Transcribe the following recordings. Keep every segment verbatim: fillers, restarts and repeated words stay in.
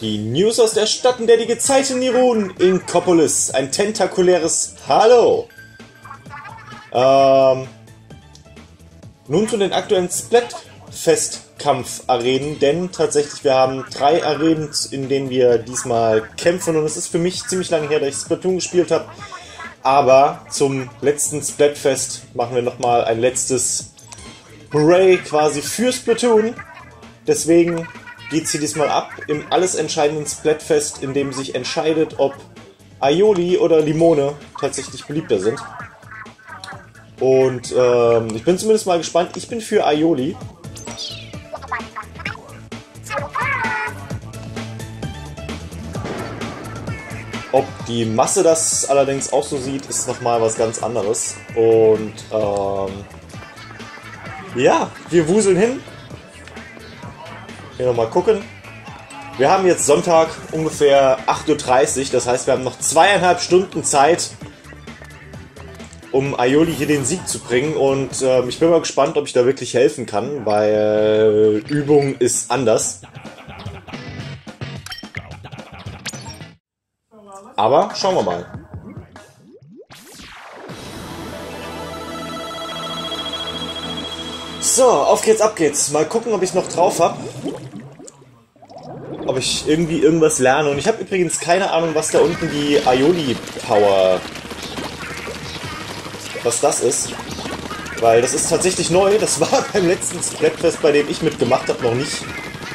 Die News aus der Stadt, in der die Gezeiten ruhen, Inkopolis. Ein tentakuläres Hallo. Ähm, nun zu den aktuellen Splatfest-Kampf-Arenen, denn tatsächlich, wir haben drei Arenen, in denen wir diesmal kämpfen, und es ist für mich ziemlich lange her, dass ich Splatoon gespielt habe. Aber zum letzten Splatfest machen wir nochmal ein letztes Hooray quasi für Splatoon. Deswegen geht es hier diesmal ab im alles entscheidenden Splatfest, in dem sich entscheidet, ob Aioli oder Limone tatsächlich beliebter sind. Und ähm, ich bin zumindest mal gespannt. Ich bin für Aioli. Ob die Masse das allerdings auch so sieht, ist nochmal was ganz anderes. Und ähm, ja, wir wuseln hin. Hier nochmal gucken. Wir haben jetzt Sonntag ungefähr acht Uhr dreißig, das heißt, wir haben noch zweieinhalb Stunden Zeit, um Aioli hier den Sieg zu bringen. Und äh, ich bin mal gespannt, ob ich da wirklich helfen kann, weil äh, Übung ist anders. Aber schauen wir mal. So, auf geht's, ab geht's. Mal gucken, ob ich noch drauf habe. Ob ich irgendwie irgendwas lerne. Und ich habe übrigens keine Ahnung, was da unten die Aioli-Power... was das ist. Weil das ist tatsächlich neu. Das war beim letzten Splatfest, bei dem ich mitgemacht habe, noch nicht.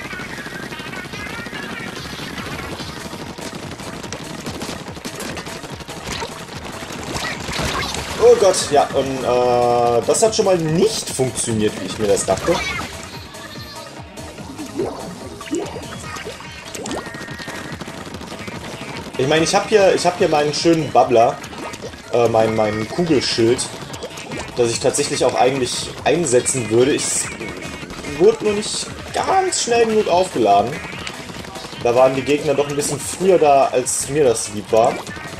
Oh Gott, ja, und äh, das hat schon mal nicht funktioniert, wie ich mir das dachte. Ich meine, ich habe hier, ich habe hier meinen schönen Bubbler, äh, mein, mein Kugelschild, das ich tatsächlich auch eigentlich einsetzen würde. Ich wurde nur nicht ganz schnell genug aufgeladen. Da waren die Gegner doch ein bisschen früher da, als mir das lieb war.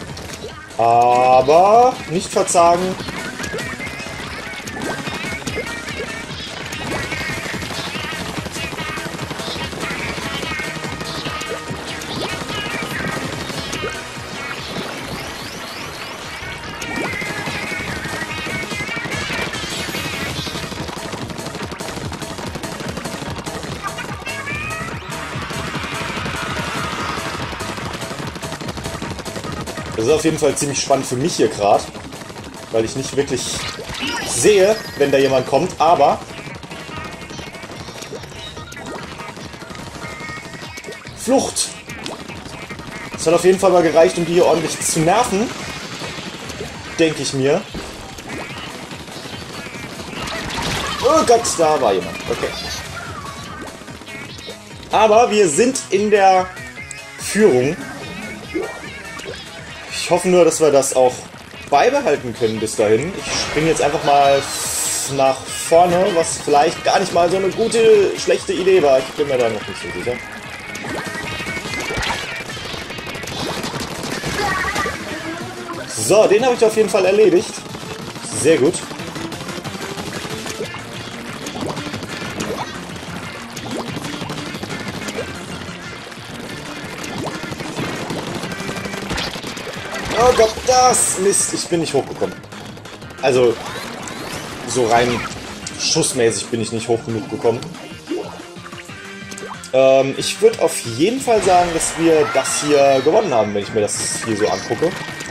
Aber nicht verzagen. Das ist auf jeden Fall ziemlich spannend für mich hier gerade, weil ich nicht wirklich sehe, wenn da jemand kommt, aber Flucht! Das hat auf jeden Fall mal gereicht, um die hier ordentlich zu nerven, denke ich mir. Oh Gott, da war jemand. Okay. Aber wir sind in der Führung. Ich hoffe nur, dass wir das auch beibehalten können bis dahin. Ich springe jetzt einfach mal nach vorne, was vielleicht gar nicht mal so eine gute, schlechte Idee war. Ich bin mir da noch nicht so sicher. So, den habe ich auf jeden Fall erledigt. Sehr gut. Oh Gott, das Mist, ich bin nicht hochgekommen. Also, so rein schussmäßig bin ich nicht hoch genug gekommen. Ähm, ich würde auf jeden Fall sagen, dass wir das hier gewonnen haben, wenn ich mir das hier so angucke.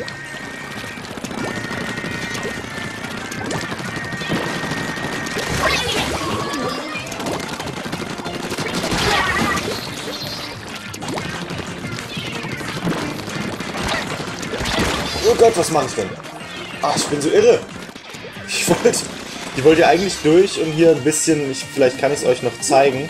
Oh Gott, was mache ich denn? Ach, ich bin so irre. Ich wollte ich wollte ja eigentlich durch und hier ein bisschen, ich, vielleicht kann ich es euch noch zeigen.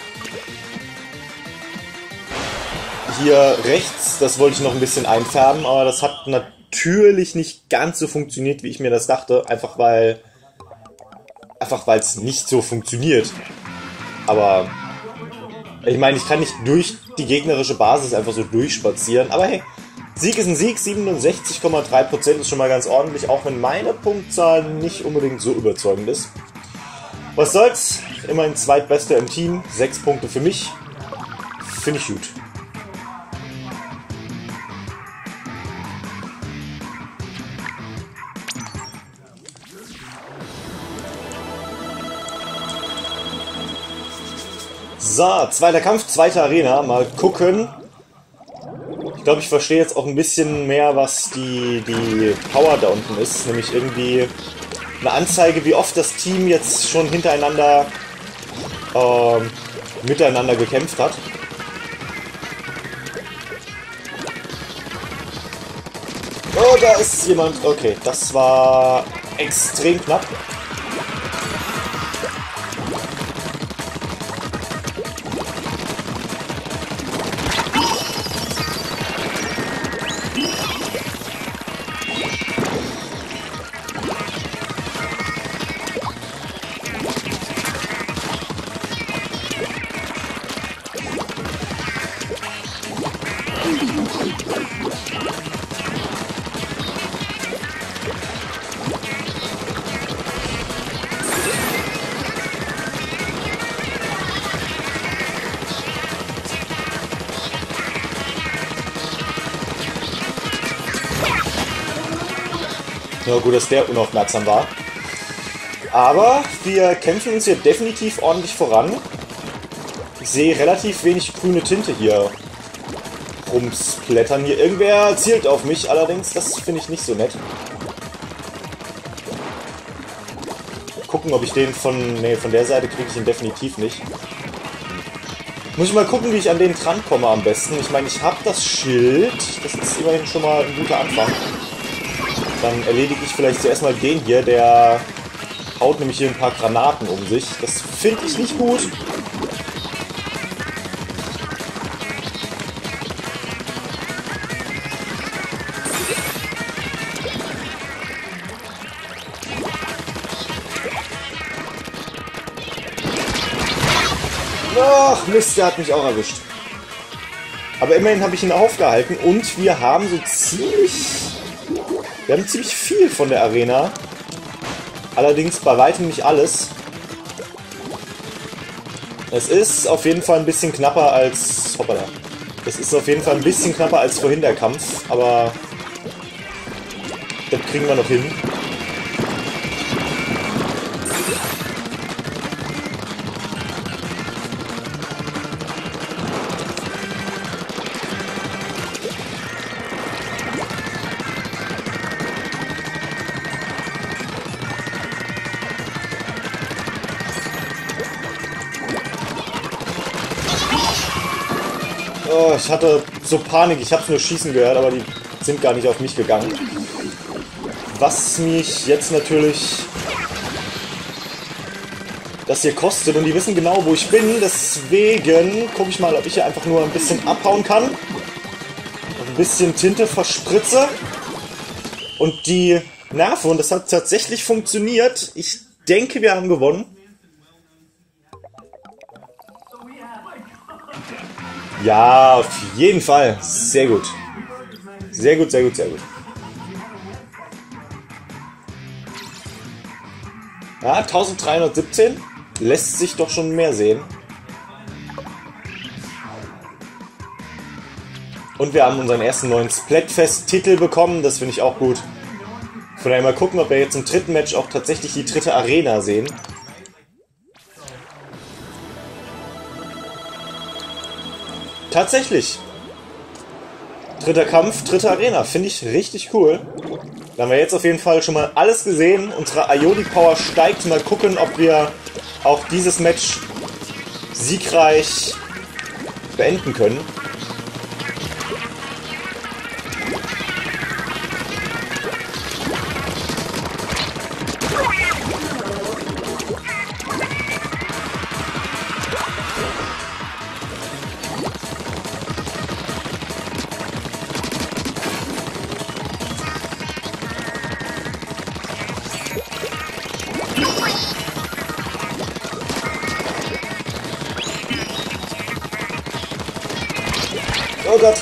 Hier rechts, das wollte ich noch ein bisschen einfärben, aber das hat natürlich nicht ganz so funktioniert, wie ich mir das dachte. Einfach weil einfach weil es nicht so funktioniert. Aber ich meine, ich kann nicht durch die gegnerische Basis einfach so durchspazieren. Aber hey, Sieg ist ein Sieg, siebenundsechzig Komma drei Prozent ist schon mal ganz ordentlich, auch wenn meine Punktzahl nicht unbedingt so überzeugend ist. Was soll's, immerhin Zweitbester im Team, sechs Punkte für mich, finde ich gut. So, zweiter Kampf, zweite Arena. Mal gucken. Ich glaube, ich verstehe jetzt auch ein bisschen mehr, was die, die Power da unten ist. Nämlich irgendwie eine Anzeige, wie oft das Team jetzt schon hintereinander ähm, miteinander gekämpft hat. Oh, da ist jemand. Okay, das war extrem knapp. Ja, gut, dass der unaufmerksam war. Aber wir kämpfen uns hier definitiv ordentlich voran. Ich sehe relativ wenig grüne Tinte hier rumsplättern. Hier irgendwer zielt auf mich, allerdings, das finde ich nicht so nett. Gucken, ob ich den von... Ne, von der Seite kriege ich ihn definitiv nicht. Muss ich mal gucken, wie ich an den dran komme am besten. Ich meine, ich habe das Schild. Das ist immerhin schon mal ein guter Anfang. Dann erledige ich vielleicht zuerst mal den hier, der haut nämlich hier ein paar Granaten um sich. Das finde ich nicht gut. Ach, Mist, der hat mich auch erwischt. Aber immerhin habe ich ihn aufgehalten und wir haben so ziemlich... Wir haben ziemlich viel von der Arena. Allerdings bei weitem nicht alles. Es ist auf jeden Fall ein bisschen knapper als... Hoppala. Es ist auf jeden Fall ein bisschen knapper als vorhin der Kampf, aber... Das kriegen wir noch hin. Oh, ich hatte so Panik, ich habe nur schießen gehört, aber die sind gar nicht auf mich gegangen. Was mich jetzt natürlich das hier kostet und die wissen genau, wo ich bin, deswegen gucke ich mal, ob ich hier einfach nur ein bisschen abhauen kann. Ein bisschen Tinte verspritze und die nerve und das hat tatsächlich funktioniert. Ich denke, wir haben gewonnen. Ja, auf jeden Fall. Sehr gut. Sehr gut, sehr gut, sehr gut. Ja, eintausenddreihundertsiebzehn lässt sich doch schon mehr sehen. Und wir haben unseren ersten neuen Splatfest-Titel bekommen. Das finde ich auch gut. Von daher mal gucken, ob wir jetzt im dritten Match auch tatsächlich die dritte Arena sehen. Tatsächlich. Dritter Kampf, dritte Arena. Finde ich richtig cool. Da haben wir jetzt auf jeden Fall schon mal alles gesehen. Unsere Ionic Power steigt. Mal gucken, ob wir auch dieses Match siegreich beenden können. Oh Gott.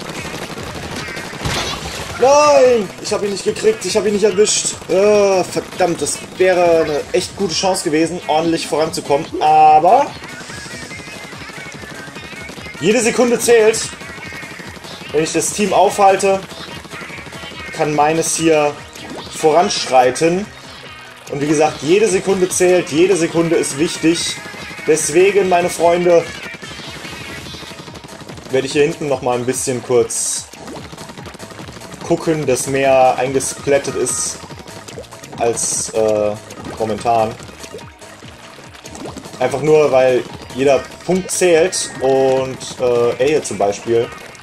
Nein! Ich habe ihn nicht gekriegt, ich habe ihn nicht erwischt. Oh, verdammt, das wäre eine echt gute Chance gewesen, ordentlich voranzukommen. Aber jede Sekunde zählt. Wenn ich das Team aufhalte, kann meines hier voranschreiten. Und wie gesagt, jede Sekunde zählt, jede Sekunde ist wichtig. Deswegen, meine Freunde, werde ich hier hinten nochmal ein bisschen kurz gucken, dass mehr eingesplattet ist als äh, momentan. Einfach nur, weil jeder Punkt zählt und äh, er hier zum Beispiel.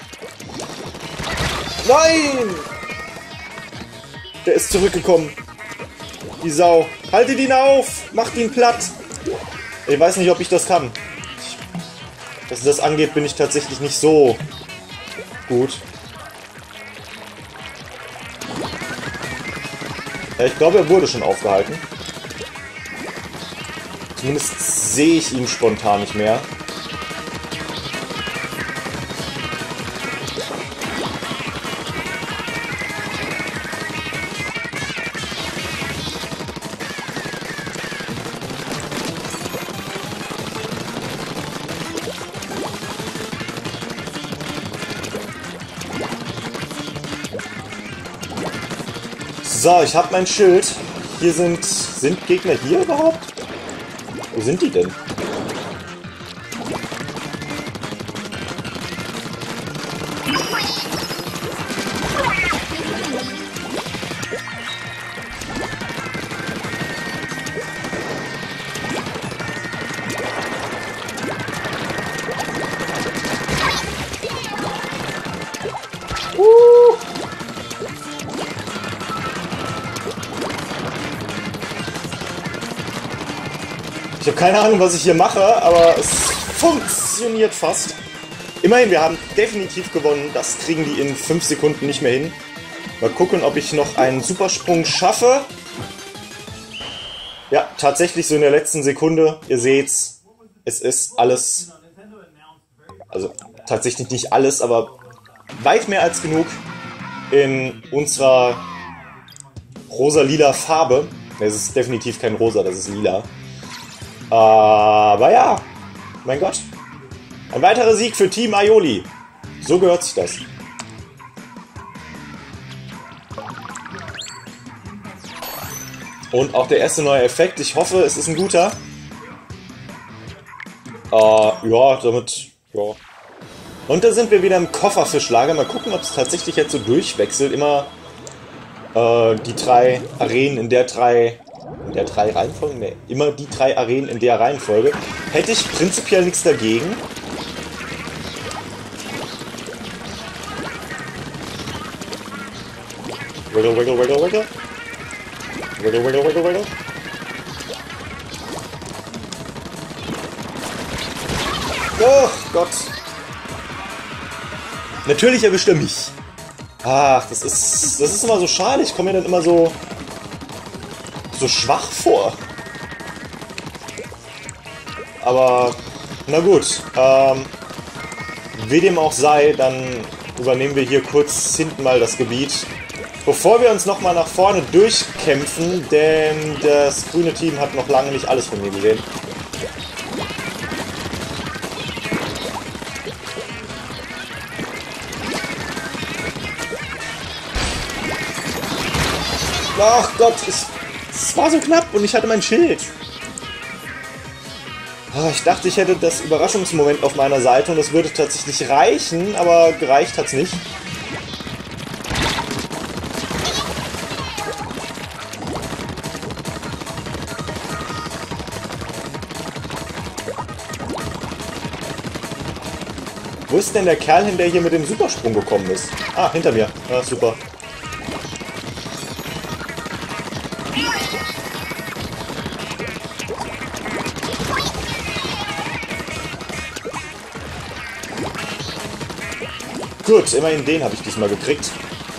Nein! Der ist zurückgekommen. Die Sau. Haltet ihn auf! Macht ihn platt! Ich weiß nicht, ob ich das kann. Was das angeht, bin ich tatsächlich nicht so gut. Ja, ich glaube, er wurde schon aufgehalten. Zumindest sehe ich ihn spontan nicht mehr. So, ich habe mein Schild. Hier sind... Sind Gegner hier überhaupt? Wo sind die denn? Ich habe keine Ahnung, was ich hier mache, aber es funktioniert fast. Immerhin, wir haben definitiv gewonnen. Das kriegen die in fünf Sekunden nicht mehr hin. Mal gucken, ob ich noch einen Supersprung schaffe. Ja, tatsächlich so in der letzten Sekunde. Ihr seht's, es ist alles... Also tatsächlich nicht alles, aber weit mehr als genug in unserer rosa-lila Farbe. Es ist definitiv kein rosa, das ist lila. Aber ja, mein Gott. Ein weiterer Sieg für Team Aioli. So gehört sich das. Und auch der erste neue Effekt. Ich hoffe, es ist ein guter. Äh, ja, damit... Ja. Und da sind wir wieder im Kofferfischlager. Mal gucken, ob es tatsächlich jetzt so durchwechselt. Immer äh, die drei Arenen in der drei... In der drei Reihenfolge? Ne, immer die drei Arenen in der Reihenfolge. Hätte ich prinzipiell nichts dagegen. Wiggle, wiggle, wiggle, wiggle. Wiggle, wiggle, wiggle, wiggle. Oh Gott. Natürlich erwischt er mich. Ach, das ist, das ist immer so schade. Ich komme mir dann immer so... so schwach vor. Aber, na gut. Ähm, wie dem auch sei, dann übernehmen wir hier kurz hinten mal das Gebiet. Bevor wir uns nochmal nach vorne durchkämpfen, denn das grüne Team hat noch lange nicht alles von mir gesehen. Ach Gott, es... Es war so knapp und ich hatte mein Schild. Ich dachte, ich hätte das Überraschungsmoment auf meiner Seite und es würde tatsächlich reichen, aber gereicht hat es nicht. Wo ist denn der Kerl hin, der hier mit dem Supersprung gekommen ist? Ah, hinter mir. Ja, super. Gut, immerhin den habe ich diesmal gekriegt.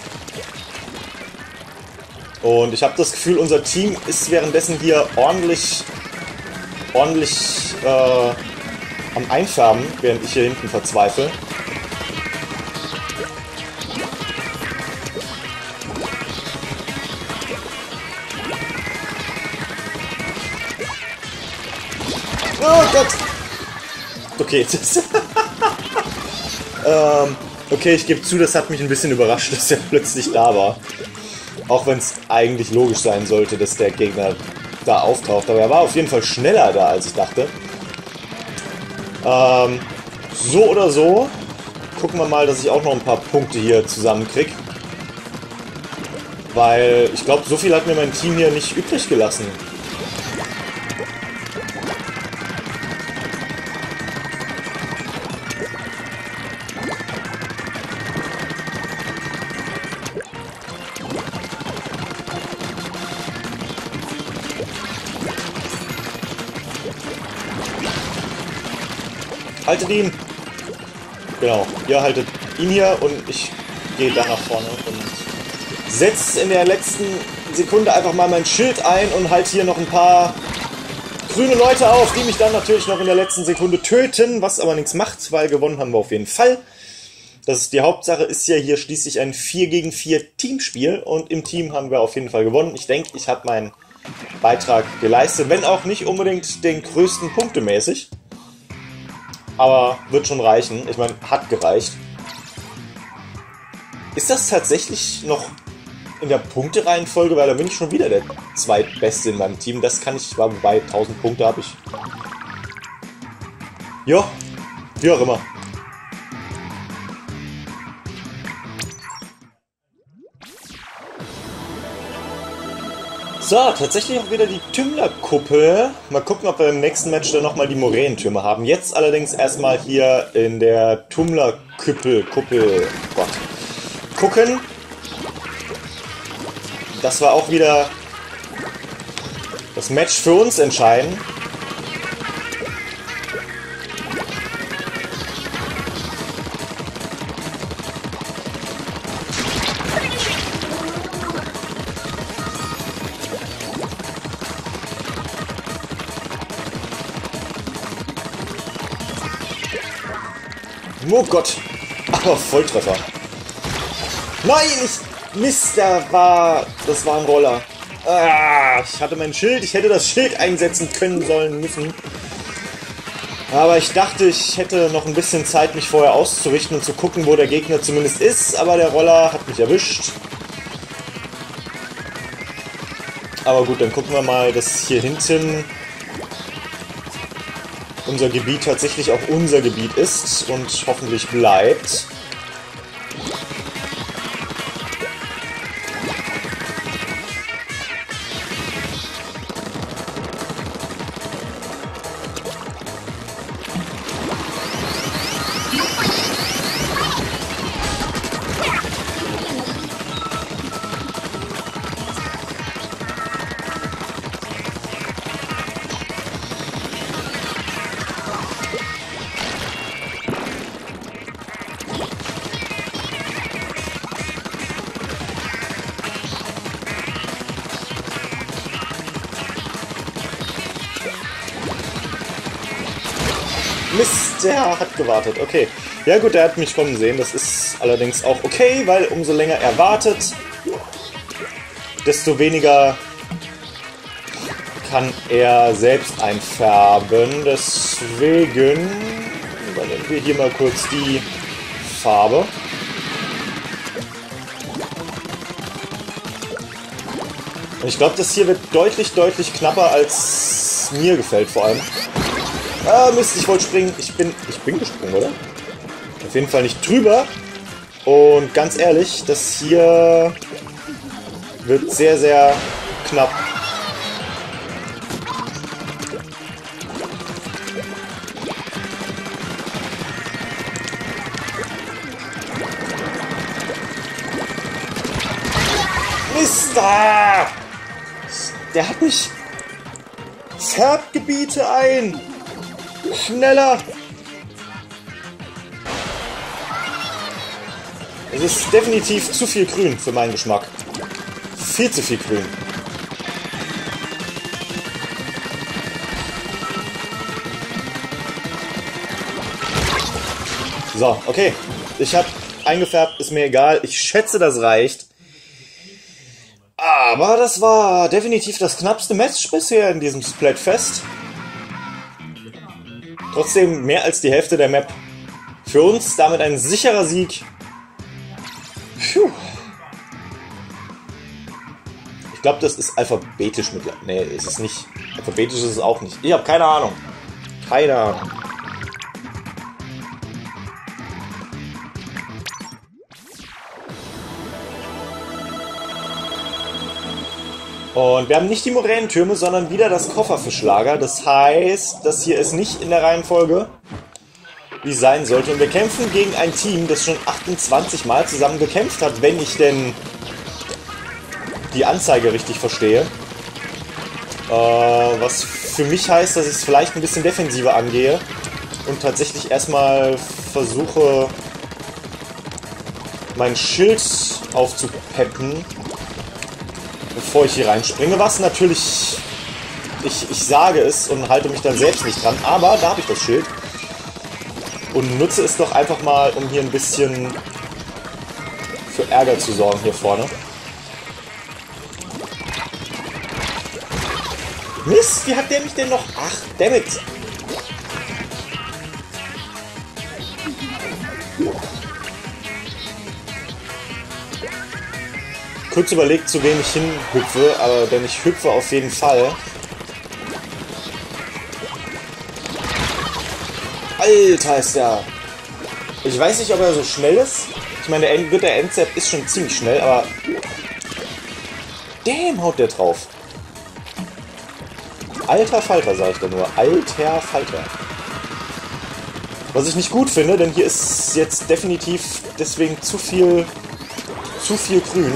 Und ich habe das Gefühl, unser Team ist währenddessen hier ordentlich, ordentlich äh, am Einfärben, während ich hier hinten verzweifle. Oh Gott! Okay, das ähm, okay, ich gebe zu, das hat mich ein bisschen überrascht, dass er plötzlich da war. Auch wenn es eigentlich logisch sein sollte, dass der Gegner da auftaucht. Aber er war auf jeden Fall schneller da, als ich dachte. Ähm, so oder so. Gucken wir mal, dass ich auch noch ein paar Punkte hier zusammenkriege. Weil ich glaube, so viel hat mir mein Team hier nicht übrig gelassen. Haltet ihn! Genau, ihr haltet ihn hier und ich gehe da nach vorne und setze in der letzten Sekunde einfach mal mein Schild ein und halte hier noch ein paar grüne Leute auf, die mich dann natürlich noch in der letzten Sekunde töten, was aber nichts macht, weil gewonnen haben wir auf jeden Fall. Das ist die Hauptsache, ist ja hier schließlich ein vier gegen vier Teamspiel und im Team haben wir auf jeden Fall gewonnen. Ich denke, ich habe meinen Beitrag geleistet, wenn auch nicht unbedingt den größten punktemäßig. Aber wird schon reichen. Ich meine, hat gereicht. Ist das tatsächlich noch in der Punktereihenfolge? Weil da bin ich schon wieder der Zweitbeste in meinem Team. Das kann ich, wobei tausend Punkte habe ich. Ja, wie auch immer. So, tatsächlich auch wieder die Tümmler-Kuppel. Mal gucken, ob wir im nächsten Match dann nochmal die Moränentürme haben. Jetzt allerdings erstmal hier in der Tümmler-Kuppel. Kuppel. Gott. Gucken. Das war auch wieder das Match für uns entscheiden. Oh Gott, aber Volltreffer. Nein, ich... Mist, der war... Das war ein Roller. Ah, ich hatte mein Schild, ich hätte das Schild einsetzen können sollen müssen. Aber ich dachte, ich hätte noch ein bisschen Zeit, mich vorher auszurichten und zu gucken, wo der Gegner zumindest ist. Aber der Roller hat mich erwischt. Aber gut, dann gucken wir mal, dass hier hinten unser Gebiet tatsächlich auch unser Gebiet ist und hoffentlich bleibt. Mist, der hat gewartet. Okay. Ja gut, der hat mich kommen sehen. Das ist allerdings auch okay, weil umso länger er wartet, desto weniger kann er selbst einfärben. Deswegen übernehmen wir hier mal kurz die Farbe. Und ich glaube, das hier wird deutlich, deutlich knapper, als mir gefällt vor allem. Ah, Mist, ich wollte springen. Ich bin, ich bin gesprungen, oder? Auf jeden Fall nicht drüber. Und ganz ehrlich, das hier wird sehr, sehr knapp. Mist! Ah! Der hat mich... Färbt Gebiete ein! Schneller! Es ist definitiv zu viel Grün für meinen Geschmack. Viel zu viel Grün. So, okay. Ich habe eingefärbt, ist mir egal. Ich schätze, das reicht. Aber das war definitiv das knappste Match bisher in diesem Splatfest. Trotzdem mehr als die Hälfte der Map. Für uns damit ein sicherer Sieg. Puh. Ich glaube, das ist alphabetisch mit... Nee, ist es nicht. Alphabetisch ist es auch nicht. Ich habe keine Ahnung. Keine Ahnung. Und wir haben nicht die Moränentürme, sondern wieder das Kofferfischlager. Das heißt, das hier ist nicht in der Reihenfolge, wie es sein sollte. Und wir kämpfen gegen ein Team, das schon achtundzwanzig Mal zusammen gekämpft hat, wenn ich denn die Anzeige richtig verstehe. Äh, was für mich heißt, dass ich es vielleicht ein bisschen defensiver angehe und tatsächlich erstmal versuche, mein Schild aufzupeppen, bevor ich hier reinspringe. Was natürlich, ich, ich sage es und halte mich dann selbst nicht dran, aber da habe ich das Schild und nutze es doch einfach mal, um hier ein bisschen für Ärger zu sorgen hier vorne. Mist, wie hat der mich denn noch? Ach, dammit. Kurz überlegt, zu wem ich hinhüpfe, aber denn ich hüpfe auf jeden Fall. Alter, ist der... Ich weiß nicht, ob er so schnell ist. Ich meine, der End der Endzap ist schon ziemlich schnell, aber... Damn, haut der drauf. Alter Falter, sag ich da nur. Alter Falter. Was ich nicht gut finde, denn hier ist jetzt definitiv deswegen zu viel... zu viel Grün.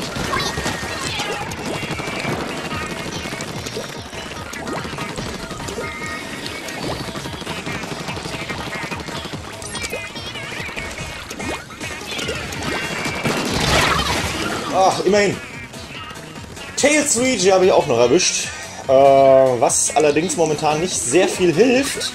Ach, immerhin. Tails Luigi habe ich auch noch erwischt. Äh, was allerdings momentan nicht sehr viel hilft.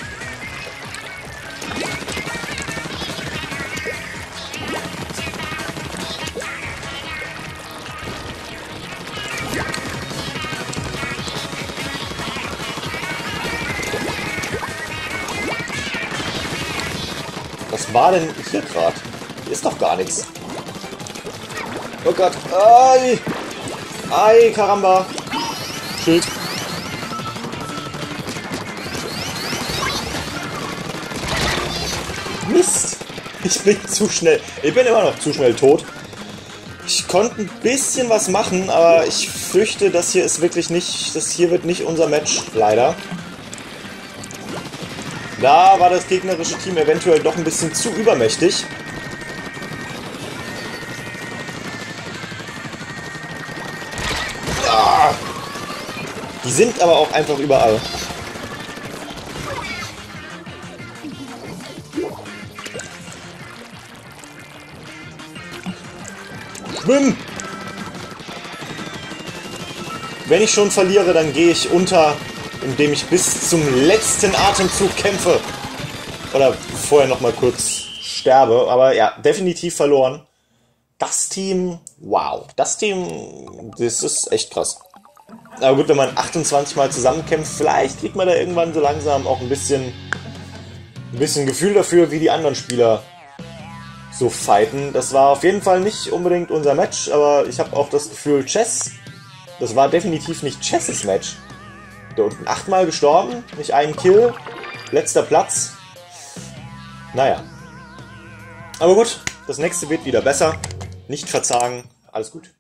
Was war denn hier gerade? Hier ist doch gar nichts. Oh Gott. Ai. Ai, Karamba. Schild. Mist. Ich bin zu schnell. Ich bin immer noch zu schnell tot. Ich konnte ein bisschen was machen, aber ich fürchte, das hier ist wirklich nicht... Das hier wird nicht unser Match, leider. Da war das gegnerische Team eventuell doch ein bisschen zu übermächtig. Ah! Die sind aber auch einfach überall. Schwimmen! Wenn ich schon verliere, dann gehe ich unter, indem ich bis zum letzten Atemzug kämpfe. Oder vorher noch mal kurz sterbe. Aber ja, definitiv verloren. Das Team, wow. Das Team, das ist echt krass. Aber gut, wenn man achtundzwanzig Mal zusammenkämpft, vielleicht kriegt man da irgendwann so langsam auch ein bisschen, ein bisschen Gefühl dafür, wie die anderen Spieler so fighten. Das war auf jeden Fall nicht unbedingt unser Match, aber ich habe auch das Gefühl, Chess, das war definitiv nicht Chess' Match. Da unten achtmal gestorben, nicht einen Kill, letzter Platz. Naja. Aber gut, das nächste wird wieder besser. Nicht verzagen, alles gut.